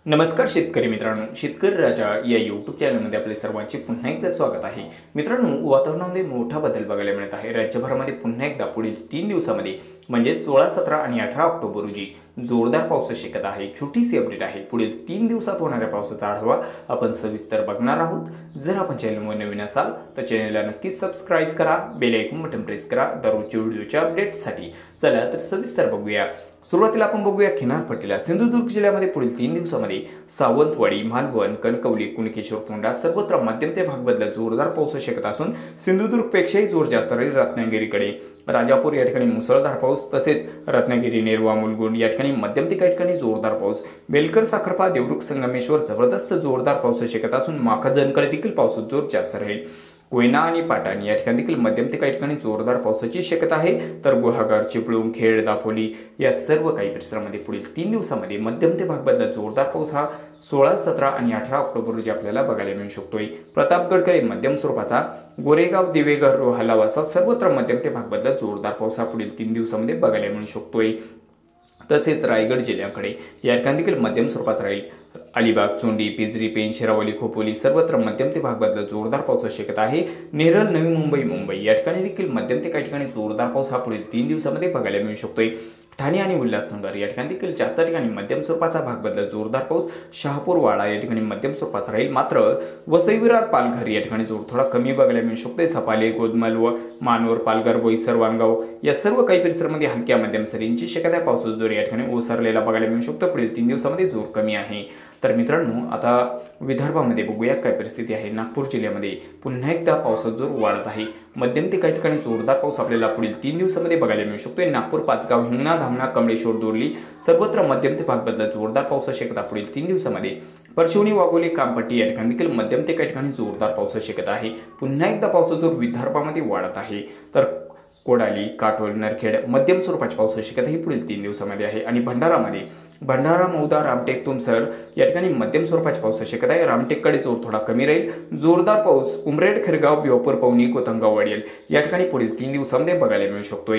नमस्कार शेतकरी मित्रांनो, शेतकरी राजा या यूट्यूब चॅनलमध्ये आपले सर्वांचे पुन्हा एकदा स्वागत आहे। मित्रांनो, वातावरणामध्ये मोठा बदल बघायला मिळत आहे। राज्यभरामध्ये पुन्हा एकदा पुढील 3 दिवसामध्ये म्हणजे 16, 17 आणि 18 ऑक्टोबर रोजी जोरदार पाऊस शक्यत आहे। छोटीशी अपडेट आहे। पुढील 3 दिवसात होणाऱ्या पावसाचा आढावा आपण सविस्तर बघणार आहोत। जर आपण चॅनलवर नवीन असाल तर चॅनलला नक्कीच सबस्क्राइब करा, बेल आयकॉन बटन प्रेस करा दररोजच्या व्हिडिओच्या अपडेट्ससाठी। चला तर सविस्तर बघूया। सुरुवातीला आपण बघूया किनारपट्टीला। सिंधुदुर्ग जिल्ह्यामध्ये पुढील 3 दिवसामध्ये सावंतवाडी, मालवण, कणकवली, कुणकेश्वर, तोंडा सर्वत्र मध्यम ते भाग बदलत जोरदार पाऊस शक्यता असून सिंधुदुर्गपेक्षाही जोर जास्त राहील रत्नागिरीकडे। राजापूर या ठिकाणी मुसळधार पाऊस, तसेच रत्नागिरी, नेरवा, मुलगुण या ठिकाणी मध्यम ते काही ठिकाणी जोरदार पाऊस। बेलकर, साखरपा, देवरुख, संगमेश्वर जबरदस्त जोरदार पाऊस शक्यता असून माखजनकडे देखील पावसाचा जोर जास्त राहील। कोयना आणि पाटण या ठिकाणी देखील मध्यम ते काही ठिकाणी जोरदार पावसाची शक्यता आहे। तर गुहागर, चिपळूण, खेड, दापोली या सर्व काही परिसरामध्ये पुढील 3 दिवसामध्ये मध्यम ते भाग बदलत जोरदार पाऊस हा 16, 17 आणि 18 ऑक्टोबर रोजी आपल्याला बघायला मिळू शकतोय। प्रतापगडकडे मध्यम स्वरूपाचा, गोरेगाव, दिवेघर, रोहा, लवासा सर्वत्र मध्यम ते भाग बदलत जोरदार पाऊस हा पुढील 3 दिवसामध्ये बघायला मिळू शकतोय। तसेच रायगड जिल्ह्याकडे या ठिकाणी देखील मध्यम स्वरूपाचा राहील। अलिबाग, चोंडी, पिंजरी, पेण, शिरावली, खोपोली सर्वत्र मध्यम ते भाग बदलत जोरदार पावसाची शक्यता आहे। नेरळ, नवी मुंबई या ठिकाणी देखील मध्यम ते काही ठिकाणी जोरदार पाऊस हा पुढील 3 दिवसामध्ये बघायला मिळू शकतोय। ठाणे आणि उल्हासनगर या ठिकाणी देखील जास्त ठिकाणी मध्यम स्वरूपाचा भाग बदलत जोरदार पाऊस। शहापूर, वाडा या ठिकाणी मध्यम स्वरूपाचा राहील। मात्र वसई, विरार, पालघर या ठिकाणी जोर थोडा कमी बघायला मिळू शकतोय। सपाले, गोदमल व मानोर, पालघर, बोईसर, वाणगाव या सर्व काही परिसरामध्ये हलक्या मध्यम सरींची शक्यता पावसाचा जोर या ठिकाणी ओसरलेला बघायला मिळू शकतो। पुढील 3 दिवसामध्ये जोर कमी आहे। तर मित्रांनो, आता विदर्भामध्ये बघूया काय परिस्थिती आहे। नागपूर जिल्ह्यामध्ये पुन्हा एकदा पावसाचा जोर वाढत आहे। मध्यम ते काही ठिकाणी जोरदार पाऊस आपल्याला पुढील 3 दिवसामध्ये बघायला मिळू शकतोय। नागपूर, पाचगाव, हिंगणा, धामणा, कमळेश्वर, दोर्ली सर्वत्र मध्यम ते भाग बदलत जोरदार पावसाची शक्यता पुढील 3 दिवसामध्ये। परशिवनी, वाघोली, कामपट्टी या ठिकाणी देखील मध्यम ते काही ठिकाणी जोरदार पावसाची शक्यता आहे। पुन्हा एकदा पावसाचा जोर विदर्भामध्ये वाढत आहे। तर कोडाली, काटोल, नरखेड मध्यम स्वरूपाची पावसाची शक्यता ही पुढील 3 दिवसामध्ये आहे। आणि भंडारामध्ये भंडारा, मौदा, रामटेक, तुमसर या ठिकाणी मध्यम स्वरूपाची पावसाची शक्यता आहे। रामटेककडे जोर थोडा कमी राहील। जोरदार पाऊस उमरेड, खिरगाव, बिवापूर, पवनी, कोतंगाव, वाडियल या ठिकाणी पुढील 3 दिवसांमध्ये बघायला मिळू शकतोय।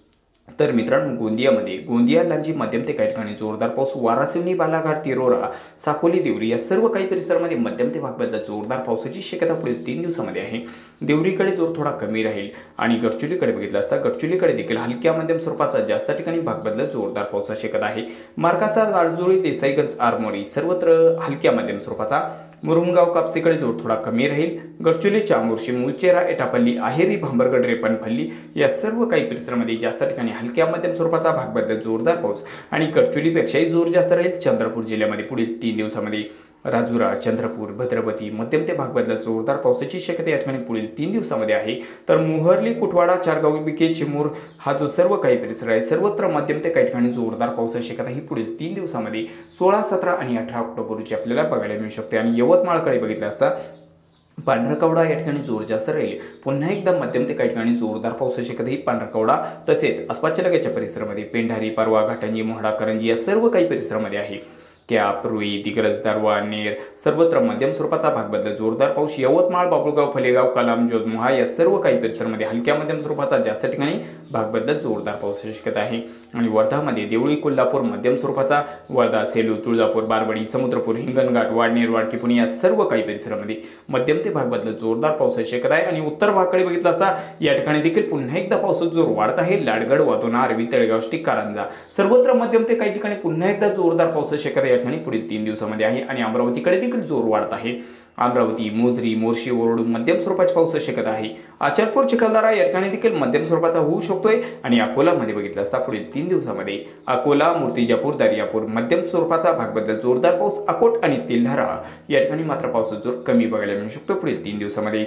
तर मित्रांनो, गोंदिया, लांजी मध्यम ते काही ठिकाणी जोरदार पाऊस। वारासिवनी, बालाघाट, तिरोरा, साकोली, देवरी या सर्व काही परिसरामध्ये मध्यम ते भाग बदलत जोरदार पावसाची शक्यता पुढील 3 दिवसामध्ये आहे। देवरीकडे जोर थोडा कमी राहील। आणि गडचिरोलीकडे बघितलं असता गडचिरोलीकडे देखील हलक्या मध्यम स्वरूपाचा जास्त ठिकाणी भाग बदलत जोरदार पावसाची शक्यता आहे। मार्काचा, लाडजोळी, देसाईगंज, आरमोरी सर्वत्र हलक्या मध्यम स्वरूपाचा। मुरुमगाव, कापसीकडे जोर थोडा कमी राहील। गडचिरोली, चामोर्शी, मुलचेरा, एटापल्ली, आहेरी, भांबरगड, रेपणपल्ली या सर्व काही परिसरामध्ये जास्त ठिकाणी हलक्या मध्यम स्वरूपाचा भाग बदलत जोरदार पाऊस। आणि गडचिरोलीपेक्षाही जोर जास्त राहील चंद्रपूर जिल्ह्यामध्ये पुढील 3 दिवसामध्ये। राजुरा, चंद्रपूर, भद्रावती मध्यम ते भाग बदलत जोरदार पावसाची शक्यता या ठिकाणी पुढील 3 दिवसामध्ये आहे। तर मोहर्ली, कुटवाडा, चारगाव, बिके, चिमूर हा जो सर्व काही परिसर आहे सर्वत्र मध्यम ते काही ठिकाणी जोरदार पावसाची शक्यता ही पुढील 3 दिवसामध्ये 16, 17 आणि 18 ऑक्टोबर रोजी आपल्याला बघायला मिळू शकते। आणि यवतमाळकडे बघितलं असता पांढरकवडा या ठिकाणी जोर जास्त राहील। पुन्हा एकदा मध्यम ते काही ठिकाणी जोरदार पावसाची शक्यता ही पांढरकवडा तसेच आसपासच्या लगतच्या परिसरामध्ये पेंढारी, परवा, घाटंजी, मोहडा, करंजी या सर्व काही परिसरामध्ये आहे। कॅप, रुई, दिग्रज, दारवा, नेर सर्वत्र मध्यम स्वरूपाचा भाग बदलत जोरदार पाऊस। यवतमाळ, बाबुळगाव, फलेगाव, कलाम, जोधमोहा या सर्व काही परिसरामध्ये हलक्या मध्यम स्वरूपाचा जास्त ठिकाणी भाग बदलत जोरदार पावसाची शक्यता आहे। आणि वर्धामध्ये देवळी, कोल्हापूर मध्यम स्वरूपाचा, वर्धा, सेलू, तुळजापूर, बारबडी, समुद्रपूर, हिंगणघाट, वाडनेर, वाडकीपुणे या सर्व काही परिसरामध्ये मध्यम ते भाग बदलत जोरदार पावसाची शक्यता आहे। आणि उत्तर भागाकडे बघितलं असता या ठिकाणी देखील पुन्हा एकदा पावसाचा जोर वाढत आहे। लाडगड, वातोना, आर्वी, तळेगाव, स्टिक, कारंजा सर्वत्र मध्यम ते काही ठिकाणी पुन्हा एकदा जोरदार पावसाची शक्यता ठिकाणी पुढील 3 दिवसामध्ये आहे। आणि अमरावतीकडे देखील जोर वाढत आहे। अमरावती, मोजरी, मोर्शी, ओरड मध्यम स्वरूपाची पावसाची शक्यता आहे। अचलपूर, चिखलदरा या ठिकाणी देखील मध्यम स्वरूपाचा होऊ शकतोय। आणि अकोलामध्ये बघितलं असता पुढील 3 दिवसामध्ये अकोला, मूर्तिजापूर, दर्यापूर मध्यम स्वरूपाचा भाग बदलत जोरदार पाऊस। अकोट आणि तेल्हारा या ठिकाणी मात्र पावसाचा जोर कमी बघायला मिळू शकतो पुढील 3 दिवसामध्ये।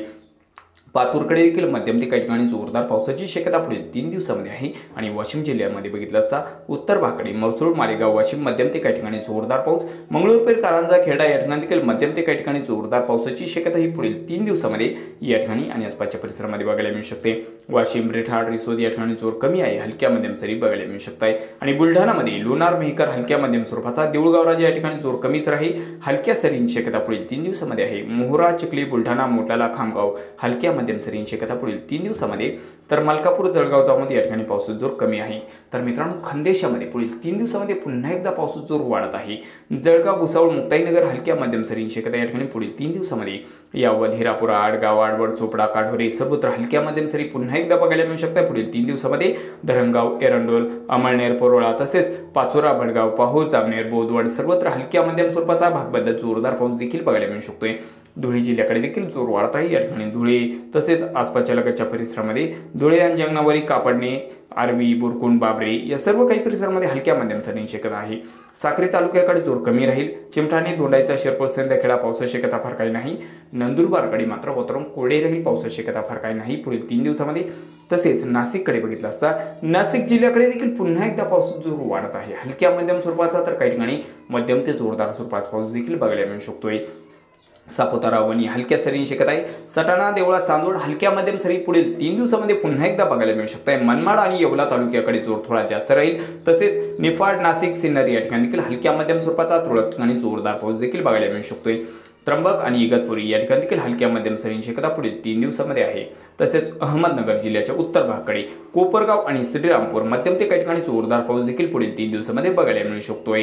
पातूरकडे देखील मध्यम ते काही ठिकाणी जोरदार पावसाची शक्यता पुढील 3 दिवसामध्ये आहे। आणि वाशिम जिल्ह्यामध्ये बघितलं असता उत्तर भागाकडे मरसूड, मालेगाव, वाशिम मध्यम ते काही ठिकाणी जोरदार पाऊस। मंगळूरपेठ, कारंजा, खेडा या ठिकाणी देखील मध्यम ते काही ठिकाणी जोरदार पावसाची शक्यता ही पुढील 3 दिवसामध्ये या ठिकाणी आणि आसपासच्या परिसरामध्ये बघायला मिळू शकते। वाशिम, रेठाड, रिसोद या ठिकाणी जोर कमी आहे। हलक्या मध्यम सरी बघायला मिळू शकताय। आणि बुलढाणामध्ये लोणार, मेहकर हलक्या मध्यम स्वरूपाचा, देऊळगाव राजा या ठिकाणी जोर कमीच राहील। हलक्या सरींची शक्यता पुढील 3 दिवसामध्ये आहे। मोहोरा, चिखली, बुलढाणा, मोटाला, खामगाव हलक्या मध्यम सरींची शक्यता पुढील 3 दिवसामध्ये. तर मलकापूर जळगाव जामोद या ठिकाणी पावसाचा जोर कमी आहे. तर मित्रांनो खानदेशामध्ये पुढील 3 दिवसामध्ये पुन्हा एकदा पावसाचा जोर वाढत आहे. जळगाव, भुसावळ, मुक्ताईनगर हलक्या मध्यम सरींची शक्यता या ठिकाणी पुढील 3 दिवसामध्ये. यावल, हिरापुरा, आडगाव, आडवड, चोपडा, काढोरे सर्वत्र हलक्या मध्यम सरी पुन्हा एकदा बघायला मिळू शकतात पुढील 3 दिवसामध्ये. धरणगाव, एरंडोल, अमळनेर, परोळा तसेच पाचोरा, भडगाव, पाहूर, जामनेर, बोदवड सर्वत्र हलक्या मध्यम स्वरूपाचा भाग बदलत जोरदार पाऊस देखील बघायला मिळू शकतोय. धुळे जिल्ह्याकडे देखील जोर वाढत आहे. या ठिकाणी धुळे तसेच आसपासच्या लगतच्या परिसरामध्ये धुळे आणि जंगनावरी, कापडणे, आर्वी, बुरकुंड, बाबरे या सर्व काही परिसरामध्ये हलक्या मध्यम सरींची शक्यता आहे. साक्री तालुक्याकडे जोर कमी राहील. चिमठाणे, दोंडाईचा, शिरपूर, सिंदखेडा पावसाची शक्यता फार काही नाही. नंदुरबारकडे मात्र वातावरण कोरडे राहील. पावसाची शक्यता फार काही नाही पुढील 3 दिवसामध्ये. तसेच नाशिककडे बघितलं असता नाशिक जिल्ह्याकडे देखील पुन्हा एकदा पावसाचा जोर वाढत आहे. हलक्या मध्यम स्वरूपाचा तर काही ठिकाणी मध्यम ते जोरदार स्वरूपाचा पाऊस देखील बघायला मिळू शकतोय. सापुतारा, वणी हलक्या सरींची शक्यता आहे. सटाणा, देवळा, चांदोड हलक्या मध्यम सरी पुढील 3 दिवसामध्ये पुन्हा एकदा बघायला मिळू शकत आहे. मनमाड आणि येवला तालुक्याकडे जोर थोडा जास्त राहील. तसेच निफाड, नाशिक, सिन्नर या ठिकाणी देखील हलक्या मध्यम स्वरूपाचा तुरळक ठिकाणी जोरदार पाऊस देखील बघायला मिळू शकतोय. त्र्यंबक आणि इगतपुरी या ठिकाणी देखील हलक्या मध्यम सरींची शक्यता पुढील 3 दिवसामध्ये आहे. तसेच अहमदनगर जिल्ह्याच्या उत्तर भागाकडे कोपरगाव आणि श्रीरामपूर मध्यम ते काही ठिकाणी जोरदार पाऊस देखील पुढील 3 दिवसामध्ये बघायला मिळू शकतोय.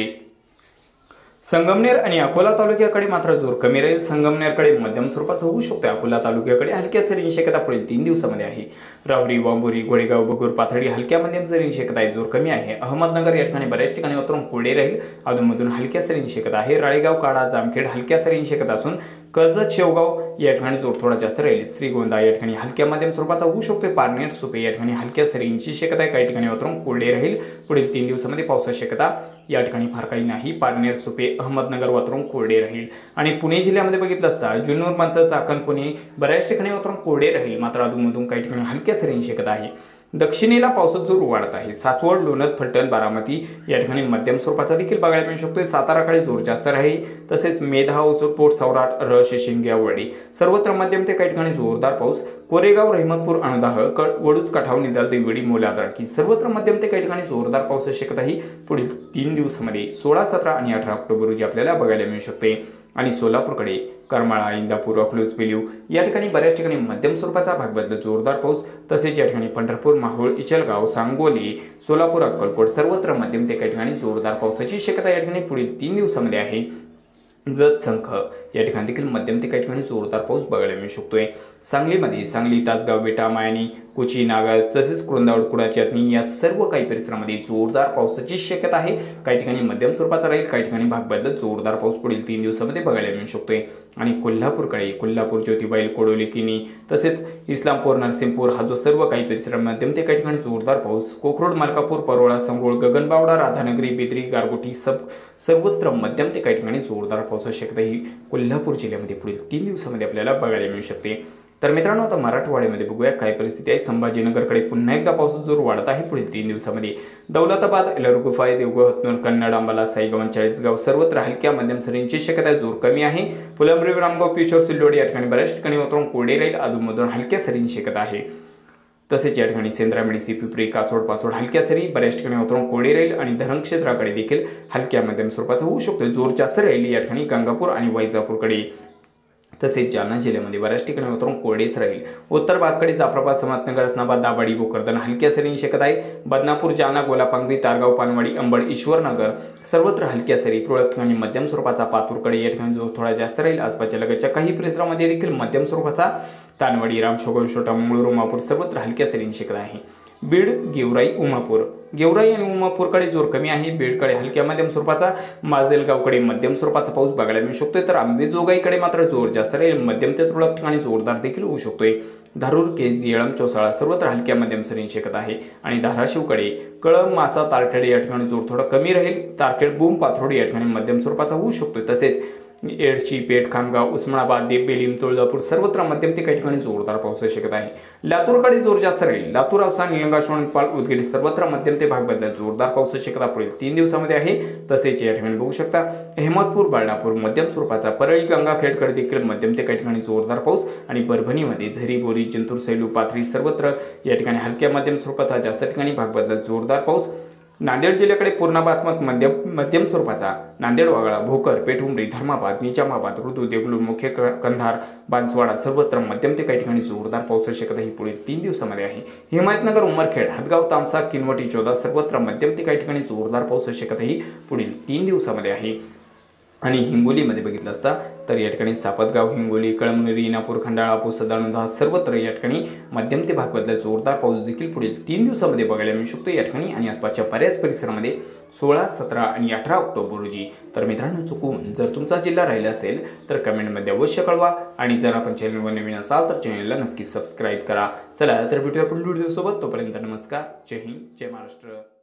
संगमनेर आणि अकोला तालुक्याकडे मात्र जोर कमी राहील. संगमनेरकडे मध्यम स्वरूपाचा होऊ शकतो. अकोला तालुक्याकडे हलक्या सरींची शक्यता पुढील 3 दिवसामध्ये आहे. राहुरी, वांबोरी, गोडेगाव, बगूर, पाथर्डी हलक्या मध्यम सरींची शक्यता आहे. जोर कमी आहे. अहमदनगर या ठिकाणी बऱ्याच ठिकाणी वातावरण कोरडे राहील. अधूनमधून हलक्या सरींची शक्यता आहे. राळेगाव, काढा, जामखेड हलक्या सरींची शक्यता असून कर्जत, शेवगाव या ठिकाणी जोर थोडा जास्त राहील. श्रीगोंदा या ठिकाणी हलक्या मध्यम स्वरूपाचा होऊ शकतो. पारनेर, सुपे या ठिकाणी हलक्या सरींची शक्यता आहे. काही ठिकाणी वातावरण कोरडे राहील. पुढील 3 दिवसामध्ये पावसाची शक्यता या ठिकाणी फार काही नाही. पारनेर, सुपे, अहमदनगर वातावरण कोरडे राहील. आणि पुणे जिल्ह्यामध्ये बघितलं असता जुन्नर, मंचर, चाकण, पुणे बऱ्याच ठिकाणी वातावरण कोरडे राहील. मात्र अधूनमधून काही ठिकाणी हलक्या सरींची शक्यता आहे. दक्षिणेला पावसाचा जोर वाढत आहे. सासवड, लोणंद, फलटण, बारामती या ठिकाणी मध्यम स्वरूपाचा देखील बघायला मिळू शकतोय. साताराकडे जोर जास्त राहील. तसेच मेधा, ओझरपोट, सौराट, रश, शिंगे, वडी सर्वत्र मध्यम ते काही ठिकाणी जोरदार पाऊस. कोरेगाव, रहमतपूर, अणदाह, वडूज, कठाव, निदाल, देवडी, मोलादराकी सर्वत्र मध्यम ते काही ठिकाणी जोरदार पावसाची शक्यता ही पुढील 3 दिवसामध्ये 16, 17 आणि 18 ऑक्टोबर रोजी आपल्याला बघायला मिळू शकते. आणि सोलापूरकडे करमाळा, इंदापूर, अकलूज, पेलिव या ठिकाणी बऱ्याच ठिकाणी मध्यम स्वरूपाचा भाग बदलत जोरदार पाऊस. तसेच या ठिकाणी पंढरपूर, माहूर, इचलगाव, सांगोली, सोलापूर, अक्कलकोट सर्वत्र मध्यम ते काही ठिकाणी जोरदार पावसाची शक्यता या ठिकाणी पुढील 3 दिवसामध्ये आहे. जत, संख या ठिकाणी देखील मध्यम ते काही ठिकाणी जोरदार पाऊस बघायला मिळू शकतोय. सांगलीमध्ये सांगली, तासगाव, बेटा, मायनी, कोची, नागाज तसेच कुरुंदावड, कुडाचटणी या सर्व काही परिसरामध्ये जोरदार पावसाची शक्यता आहे. काही ठिकाणी मध्यम स्वरूपाचा राहील. काही ठिकाणी भाग बदलत जोरदार पाऊस पुढील 3 दिवसामध्ये बघायला मिळू शकतोय. आणि कोल्हापूरकडे कोल्हापूर, ज्योतिबाईल, कोडोली, किनी तसेच इस्लामपूर, नरसिंहपूर हा जो सर्व काही परिसरामध्ये मध्यम ते काही ठिकाणी जोरदार पाऊस. कोकरोड, मलकापूर, परोळा, संगोळ, गगनबावडा, राधानगरी, बेदरी, गारगोटी सर्वत्र मध्यम ते काही ठिकाणी जोरदार पावसाची शक्यता ही कोल्हापूर जिल्ह्यामध्ये पुढील 3 दिवसामध्ये आपल्याला बघायला मिळू शकते. तर मित्रांनो आता मराठवाड्यामध्ये बघूया काय परिस्थिती आहे. संभाजीनगरकडे पुन्हा एकदा पावसाचा जोर वाढत आहे पुढील 3 दिवसामध्ये. दौलताबाद, एलरगुफाई, देवगड, हतनूर, कन्नड, अंबाला, साईगाव, चाळीसगाव सर्वत्र हलक्या मध्यम सरींची शक्यता जोर कमी आहे. फुलंब्री, रामगाव, पिशोर, सिल्लोड या ठिकाणी बऱ्याच ठिकाणी वातावरण कोरडे राहील. अधूनमधून हलक्या सरींची शक्यता आहे. तसेच या ठिकाणी सेंद्रामेडी, पिंपरी, काचोड, पाचोड हलक्या सरी बऱ्याच ठिकाणी वातावरण कोरडे राहील. आणि धरण क्षेत्राकडे देखील हलक्या मध्यम स्वरूपाचा होऊ शकतो. जोर जास्त राहील या ठिकाणी गंगापूर आणि वैजापूरकडे. तसेच जालना जिल्ह्यामध्ये बऱ्याच ठिकाणी वातावरण कोरडेच राहील. उत्तर भागाकडे जाफराबाद, समतनगर, हसनाबाद, दाभाडी, भोकरदन हलक्या सरींची शक्यता आहे. बदनापूर, जालना, गोलापांगरी, तारगाव, पानवाडी, अंबड, ईश्वरनगर सर्वत्र हलक्या सरी. तुरळक ठिकाणी मध्यम स्वरूपाचा पातूरकडे या ठिकाणी जोर थोडा जास्त राहील. आसपासच्या लगतच्या काही परिसरामध्ये देखील मध्यम स्वरूपाचा तानवाडी, रामशोगल, छोटा मंगळूर, उमापूर सर्वत्र हलक्या सरींची शक्यता आहे. बीड, गेवराई, उमापूर गेवराई आणि उमापूरकडे जोर कमी आहे. बीडकडे हलक्या मध्यम स्वरूपाचा. माजलगावकडे मध्यम स्वरूपाचा पाऊस बघायला मिळू शकतोय. तर अंबेजोगाईकडे मात्र जोर जास्त राहील. मध्यम ते तुरळक ठिकाणी जोरदार देखील होऊ शकतोय. धारूर, केज, येळंब, चौसाळा सर्वत्र हलक्या मध्यम सरींची शक्यता आहे. आणि धाराशिवकडे कळंब, मासा, तारखेड या ठिकाणी जोर थोडा कमी राहील. तारखेड, बूम, पाथर्डी या ठिकाणी मध्यम स्वरूपाचा होऊ शकतोय. तसेच एडशी, पेठ, खामगाव, उस्मानाबाद, बेलीम, तुळजापूर सर्वत्र मध्यम ते काही ठिकाणी जोरदार पावसाची शक्यता आहे. लातूरकडे जोर जास्त राहील. लातूर, औसा, निलंगा, शोणपाल, उदगीर सर्वत्र मध्यम ते भाग बदलत जोरदार पावसाची शक्यता पुढील 3 दिवसामध्ये आहे. तसेच या ठिकाणी बघू शकता अहमदपूर, बर्डापूर मध्यम स्वरूपाचा. परळी, गंगाखेडकडे देखील मध्यम ते काही ठिकाणी जोरदार पाऊस. आणि परभणीमध्ये झरी, बोरी, जिंतूर, सैलू, पाथरी सर्वत्र या ठिकाणी हलक्या मध्यम स्वरूपाचा जास्त ठिकाणी भाग बदलत जोरदार पाऊस. नांदेड जिल्ह्याकडे पूर्णा बासमत मध्यम स्वरूपाचा, नांदेड वागळा, भोकर, पेठुंबरी, धर्माबाद, निजामाबाद, रुदू, देगलूर, मुखेड, कंधार, बांसवाडा सर्वत्र मध्यम ते काही ठिकाणी जोरदार पाऊस शक्यता पुढील 3 दिवसांमध्ये आहे। हिमायतनगर, उमरखेड, हदगाव, तामसा, किनवटी, चोदा सर्वत्र मध्यम ते काही ठिकाणी जोरदार पाऊस शक्यता पुढील 3 दिवसांमध्ये आहे। आणि हिंगोलीमध्ये बघितलं असता तर या ठिकाणी सापतगाव, हिंगोली, कळमनुरी, इनापूर, खंडाळा, पुसदाणा सर्वत्र या ठिकाणी मध्यम ते भागातला जोरदार पाऊस देखील पुढील 3 दिवसांमध्ये बघायला मिळू शकतो या ठिकाणी आणि आसपासच्या बऱ्याच परिसरामध्ये 16, 17 आणि 18 ऑक्टोबर रोजी। तर मित्रांनो, चुकून जर तुमचा जिल्हा राहिला असेल तर कमेंटमध्ये अवश्य कळवा आणि जर आपण चॅनलवर नवीन असाल तर चॅनलला नक्की सबस्क्राईब करा। चला तर भेटूया पुढील व्हिडिओसोबत, तोपर्यंत नमस्कार, जय हिंद, जय महाराष्ट्र।